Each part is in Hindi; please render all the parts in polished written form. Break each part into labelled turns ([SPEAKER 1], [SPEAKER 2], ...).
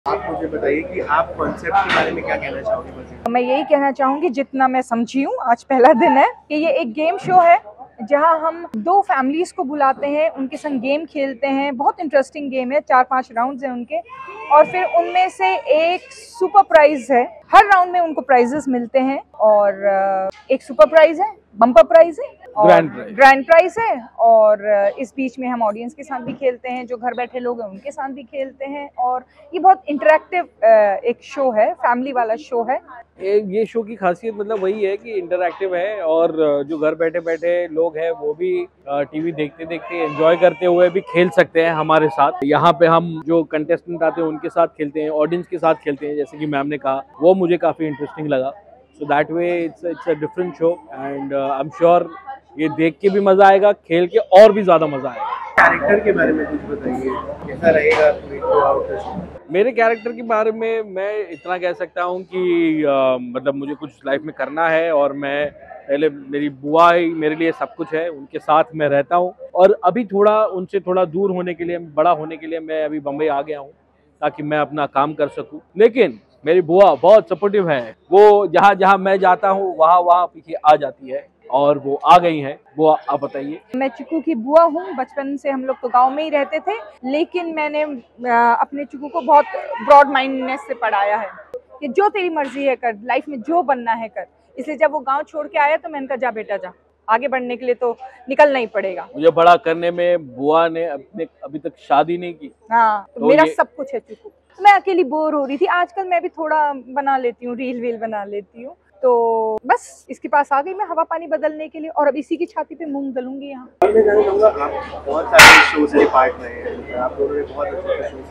[SPEAKER 1] आप मुझे बताइए कि आप कॉन्सेप्ट के बारे में क्या कहना चाहोगे? बस
[SPEAKER 2] मैं यही कहना चाहूँगी, जितना मैं समझी हूँ, आज पहला दिन है, कि ये एक गेम शो है जहाँ हम दो फैमिलीज को बुलाते हैं, उनके संग गेम खेलते हैं। बहुत इंटरेस्टिंग गेम है, 4-5 राउंड्स हैं उनके, और फिर उनमें से एक सुपर प्राइज है। हर राउंड में उनको प्राइजेस मिलते हैं, और एक सुपर प्राइज है, बम्पर प्राइज है और ग्रैंड प्राइज है। और इस बीच में हम ऑडियंस के साथ भी खेलते हैं, जो घर बैठे लोग हैं उनके साथ भी खेलते हैं। और ये बहुत इंटरेक्टिव एक शो है, फैमिली वाला शो है।
[SPEAKER 3] ये शो की खासियत मतलब वही है कि इंटरैक्टिव है, और जो घर बैठे बैठे लोग हैं वो भी टीवी देखते देखते एंजॉय करते हुए भी खेल सकते हैं हमारे साथ। यहाँ पे हम जो कंटेस्टेंट आते हैं उनके साथ खेलते हैं, ऑडियंस के साथ खेलते हैं, जैसे कि मैम ने कहा, वो मुझे काफ़ी इंटरेस्टिंग लगा। So that way it's a different show, and I am sure ये देख के भी मज़ा आएगा, खेल के और भी ज़्यादा मज़ा आएगा।
[SPEAKER 1] कैरेक्टर के बारे में कुछ बताइए, कैसा रहेगा?
[SPEAKER 3] मेरे कैरेक्टर के बारे में मैं इतना कह सकता हूँ कि मतलब मुझे कुछ लाइफ में करना है, और मैं पहले, मेरी बुआ ही मेरे लिए सब कुछ है, उनके साथ मैं रहता हूँ। और अभी थोड़ा उनसे थोड़ा दूर होने के लिए, बड़ा होने के लिए मैं अभी बम्बई आ गया हूँ, ताकि मैं अपना काम कर सकूँ। लेकिन मेरी बुआ बहुत सपोर्टिव है, वो जहाँ जहाँ मैं जाता हूँ वहाँ पीछे आ जाती है, और वो आ गई हैं। बुआ, आप बताइए।
[SPEAKER 2] मैं चिकू की बुआ हूँ। बचपन से हम लोग तो गांव में ही रहते थे, लेकिन मैंने अपने चिकू को बहुत ब्रॉड माइंडनेस से पढ़ाया है कि जो तेरी मर्जी है कर, लाइफ में जो बनना है कर। इसलिए जब वो गांव छोड़ के आया तो मैंने कहा, जा बेटा जा, आगे बढ़ने के लिए तो निकलना ही पड़ेगा।
[SPEAKER 3] मुझे बड़ा करने में बुआ ने अपने अभी तक शादी नहीं की।
[SPEAKER 2] हाँ, तो मेरा सब कुछ है चिकू। मैं अकेली बोर हो रही थी, आजकल मैं भी थोड़ा बना लेती हूँ, रील वील बना लेती हूँ, तो बस इसके पास आ गई मैं हवा पानी बदलने के लिए, और अब इसी की छाती पे मूंग दलूंगी यहाँ।
[SPEAKER 1] मैं जानना चाहूँगा, आप बहुत सारे शोज के पार्ट रहे हैं, आप दोनों ने बहुत अच्छे शोज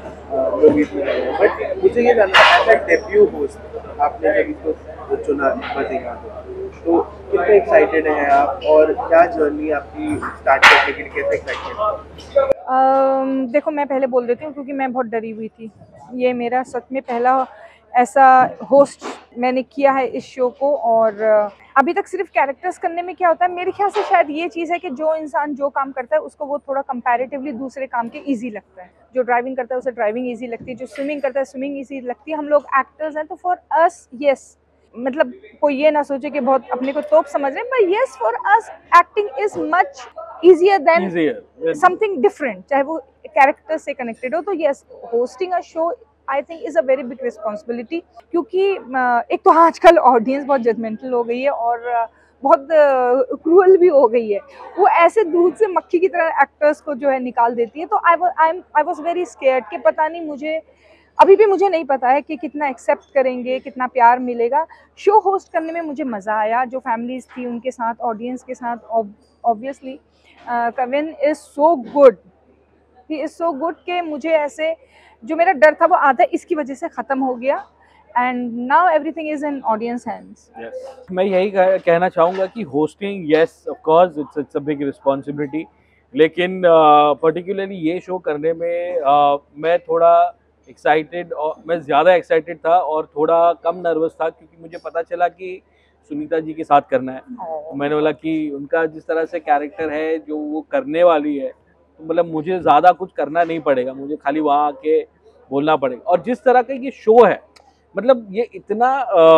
[SPEAKER 1] किए, बट मुझे ये जानना है, एज अ डेब्यू होस्ट आपने जब इसको चुना बजेगा, तो कितने एक्साइटेड हैं आप, और क्या जर्नी आपकी स्टार्ट करने के लिए, कैसे एक्साइटेड?
[SPEAKER 2] देखो, मैं पहले बोल देती हूँ क्योंकि मैं बहुत डरी हुई थी। ये मेरा सच में पहला ऐसा होस्ट मैंने किया है इस शो को, और अभी तक सिर्फ कैरेक्टर्स करने में क्या होता है, मेरे ख्याल से शायद ये चीज़ है कि जो इंसान जो काम करता है उसको वो थोड़ा कंपैरेटिवली दूसरे काम के इजी लगता है। जो ड्राइविंग करता है उसे ड्राइविंग इजी लगती है, जो स्विमिंग करता है स्विमिंग इजी लगती है। हम लोग एक्टर्स हैं, तो फॉर अस यस, मतलब कोई ये ना सोचे कि बहुत अपने को तोप समझ रहे हैं, but yes, for us acting is much easier than something different, चाहे वो कैरेक्टर से कनेक्टेड हो। तो yes, hosting a show I think is a very big responsibility, क्योंकि एक तो आजकल ऑडियंस बहुत जजमेंटल हो गई है, और बहुत क्रूअल भी हो गई है। वो ऐसे दूध से मक्खी की तरह एक्टर्स को जो है निकाल देती है। तो आई वॉज वेरी स्केयर्ड कि पता नहीं, मुझे अभी भी मुझे नहीं पता है कि कितना एक्सेप्ट करेंगे, कितना प्यार मिलेगा। शो होस्ट करने में मुझे मज़ा आया, जो फैमिलीज थी उनके साथ, ऑडियंस के साथ। Obviously Kavin is so good, he is so good कि मुझे ऐसे जो मेरा डर था वो आधा इसकी वजह से ख़त्म हो गया, and now everything is in audience hands.
[SPEAKER 3] मैं यही कहना चाहूँगा कि hosting, yes of course it's a big responsibility, लेकिन पर्टिकुलरली ये शो करने में मैं थोड़ा एक्साइटेड, और मैं ज़्यादा एक्साइटेड था और थोड़ा कम नर्वस था, क्योंकि मुझे पता चला कि सुनीता जी के साथ करना है। तो मैंने बोला कि उनका जिस तरह से कैरेक्टर है जो वो करने वाली है, तो मतलब मुझे ज़्यादा कुछ करना नहीं पड़ेगा, मुझे खाली वहाँ आके बोलना पड़ेगा। और जिस तरह का ये शो है, मतलब ये इतना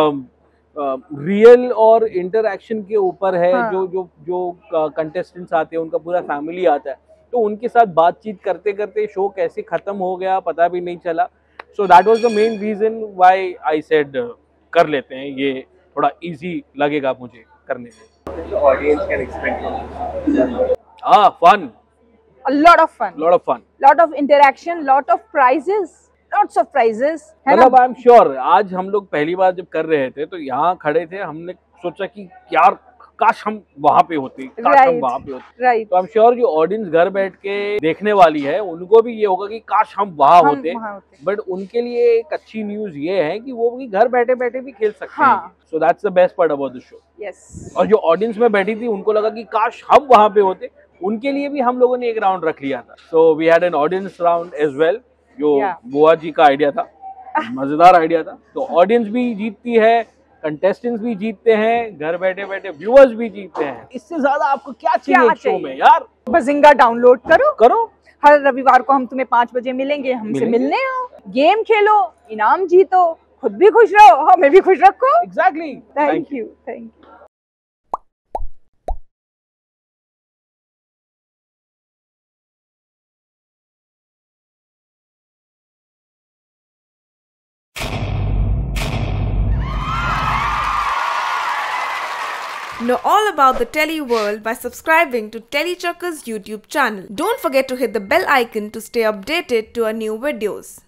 [SPEAKER 3] रियल और इंटरैक्शन के ऊपर है। हाँ। जो कंटेस्टेंट्स आते हैं, उनका पूरा फैमिली आता है, तो उनके साथ बातचीत करते करते शो कैसे ख़त्म हो गया पता भी नहीं चला। So that was the main reason why I said कर लेते हैं, ये थोड़ा इजी लगेगा मुझे करने में।
[SPEAKER 1] Audience can expect
[SPEAKER 3] fun,
[SPEAKER 2] a lot of fun, lot of interaction, lot of prizes, lots of prizes, है ना?
[SPEAKER 3] मतलब आई एम श्योर, आज हम लोग पहली बार जब कर रहे थे तो यहाँ खड़े थे, हमने सोचा कि यार काश हम वहाँ पे होते, काश हम वहाँ पे होते। तो आई एम श्योर जो ऑडियंस घर बैठ के देखने वाली है, उनको भी ये होगा कि काश हम वहाँ होते। बट उनके लिए एक अच्छी न्यूज ये है कि वो भी घर बैठे बैठे भी खेल सकते हैं। So that's the best part about the show.
[SPEAKER 2] Yes.
[SPEAKER 3] और जो ऑडियंस में बैठी थी उनको लगा कि काश हम वहाँ पे होते, उनके लिए भी हम लोगों ने एक राउंड रख लिया था। So we had an audience round as well, जो बुआ जी का आइडिया था, मजेदार आइडिया था। तो ऑडियंस भी जीतती है, कंटेस्टेंट्स भी जीतते हैं, घर बैठे बैठे व्यूअर्स भी जीतते हैं। इससे ज्यादा आपको क्या चाहिए शो में यार?
[SPEAKER 2] बजिंगा डाउनलोड करो, हर रविवार को हम तुम्हें 5 बजे मिलेंगे, हमसे मिलने आओ, गेम खेलो, इनाम जीतो, खुद भी खुश रहो, हमें भी खुश रखो।
[SPEAKER 3] Exactly.
[SPEAKER 2] Thank you, thank you.
[SPEAKER 4] Know all about the Telly world by subscribing to Tellychuckers YouTube channel. Don't forget to hit the bell icon to stay updated to our new videos.